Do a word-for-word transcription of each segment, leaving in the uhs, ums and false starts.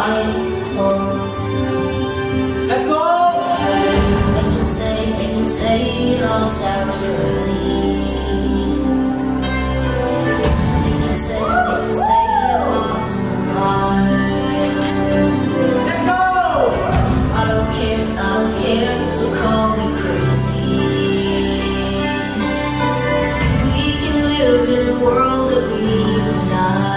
like home. Let's go! They can say, they can say it all sounds crazy. They can say, they can say I lost my mind. Let's go! I don't care, I don't care, so call me crazy. We can live in a world that we design.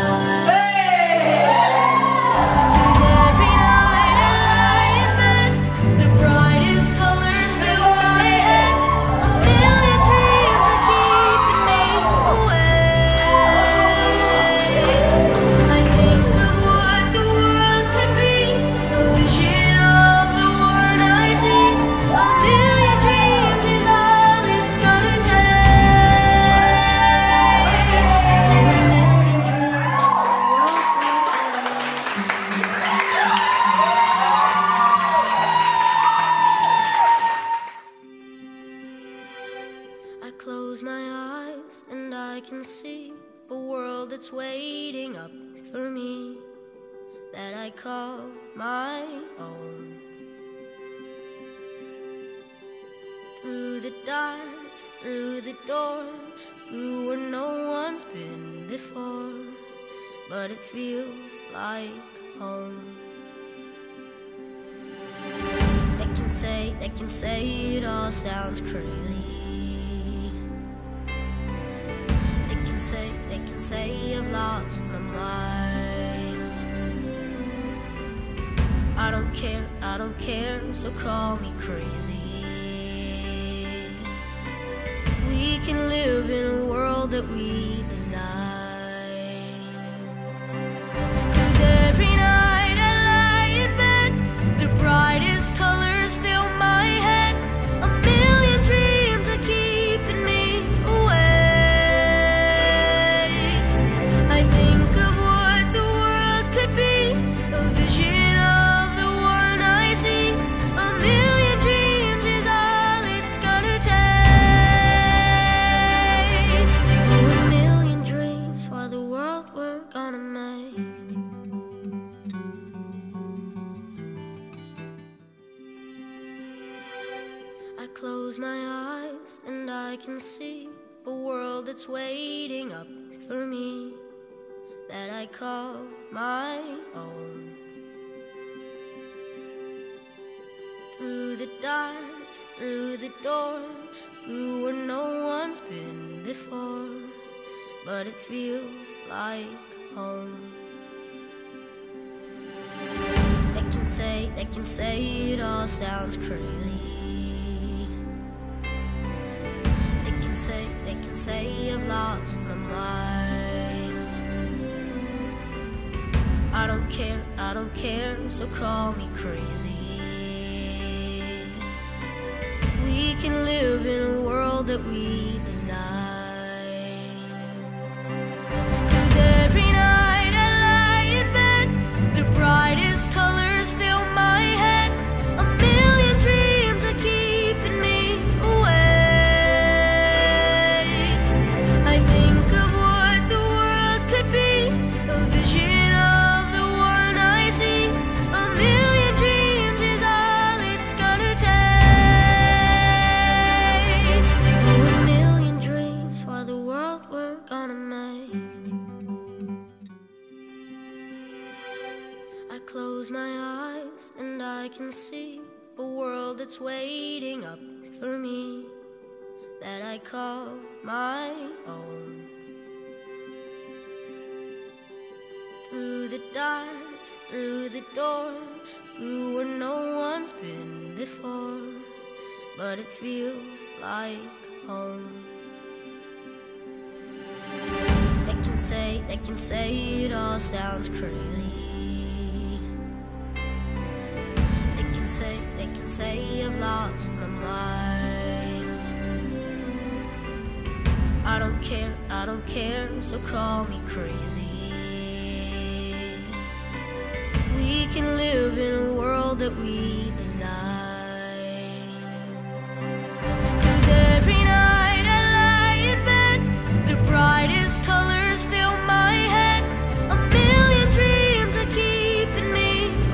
I close my eyes and I can see a world that's waiting up for me, that I call my own. Through the dark, through the door, through where no one's been before, but it feels like home. They can say, they can say it all sounds crazy. They can say, they can say I've lost my mind. I don't care, I don't care, so call me crazy. We can live in a world that we design. 'Cause every night I lie in bed, the brightest colors fill my head. A million dreams are keeping me awake. I think of what the world could be, a vision of the one I see. A million dreams is all it's gonna take. A million dreams for the world we're gonna make. I close my eyes and I can see a world that's waiting up for me, that I call my own. Through the dark, through the door, through where no one's been before, but it feels like home. They can say, they can say it all sounds crazy. They can say, they can say I've lost my mind. I don't care, I don't care, so call me crazy. We can live in a world that we design. 'Cause every night I lie in bed, the brightest colors fill my head. A million dreams are keeping me awake. I think of what the world could be, a vision of the one I see. A million dreams is all it's gonna take. A million dreams for the world we're gonna make. I close my eyes and I can see a world that's waiting up for me, that I call my own. Through the dark, through the door, through where no one's been before, but it feels like home. They can say, they can say it all sounds crazy. They can say, they can say I've lost my mind. I don't care, I don't care, so call me crazy. We can live in a world that we design. 'Cause every night I lie in bed, the brightest colors fill my head. A million dreams are keeping me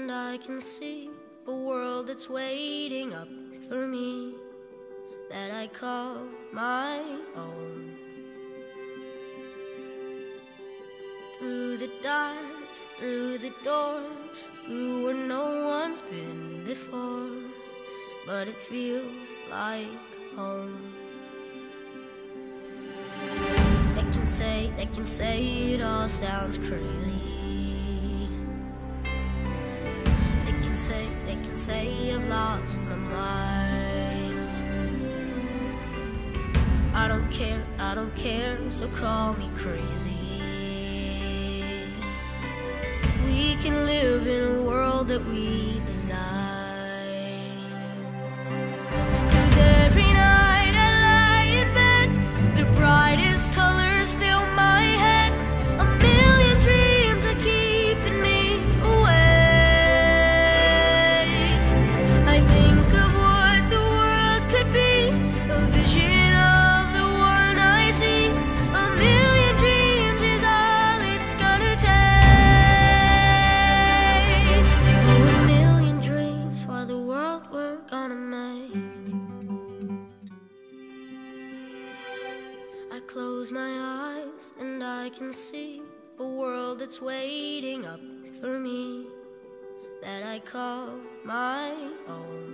and I can see a world that's waiting up for me, that I call my own. Through the dark, through the door, through where no one's been before, but it feels like home. They can say, they can say it all sounds crazy. They can say, they can say I've lost my mind. I don't care, I don't care, so call me crazy. We can live in a world that we design. 'Cause every night I lie in bed, the brightest colors fill my head. A million dreams are keeping me awake. I think of what the world could be, a vision of the one I see. A million dreams is all it's gonna take. We're gonna make. I close my eyes and I can see a world that's waiting up for me, that I call my own.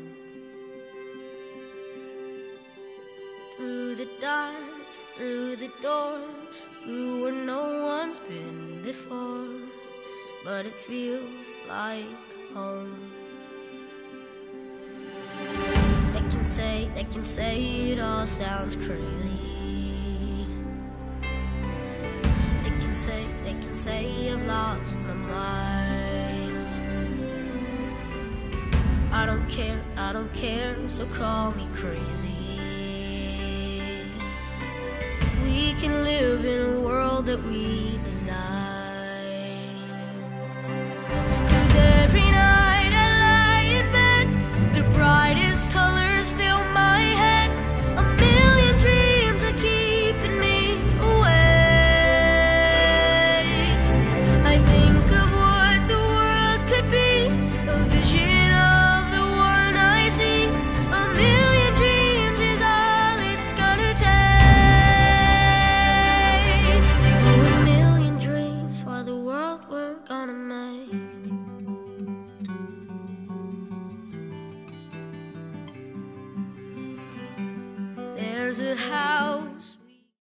Through the dark, through the door, through where no one's been before, but it feels like home. They can say, they can say it all sounds crazy. They can say, they can say I've lost my mind. I don't care, I don't care, so call me crazy. We can live in a world that we desire.